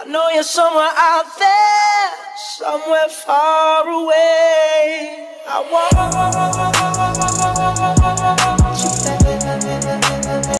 know you're somewhere out there, somewhere far away. I want